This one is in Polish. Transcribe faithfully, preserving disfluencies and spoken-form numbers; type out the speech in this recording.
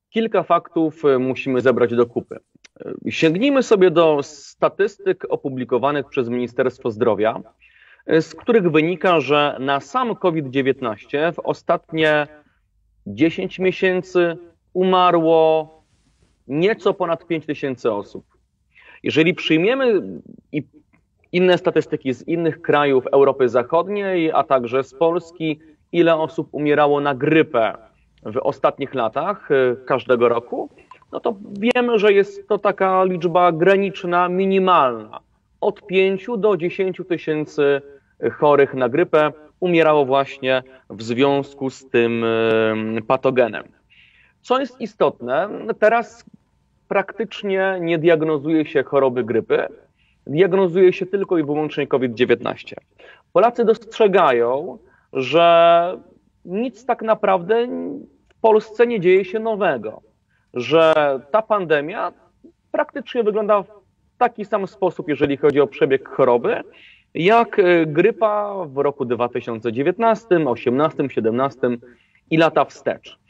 Kilka faktów musimy zebrać do kupy. Sięgnijmy sobie do statystyk opublikowanych przez Ministerstwo Zdrowia, z których wynika, że na sam COVID dziewiętnaście w ostatnie dziesięć miesięcy umarło nieco ponad pięć tysięcy osób. Jeżeli przyjmiemy i inne statystyki z innych krajów Europy Zachodniej, a także z Polski, ile osób umierało na grypę w ostatnich latach każdego roku, no to wiemy, że jest to taka liczba graniczna, minimalna. Od pięciu do dziesięciu tysięcy chorych na grypę umierało właśnie w związku z tym patogenem. Co jest istotne, teraz praktycznie nie diagnozuje się choroby grypy, diagnozuje się tylko i wyłącznie COVID dziewiętnaście. Polacy dostrzegają, że nic tak naprawdę w Polsce nie dzieje się nowego, że ta pandemia praktycznie wygląda w taki sam sposób, jeżeli chodzi o przebieg choroby, jak grypa w roku dwa tysiące dziewiętnastym, osiemnastym, siedemnastym i lata wstecz.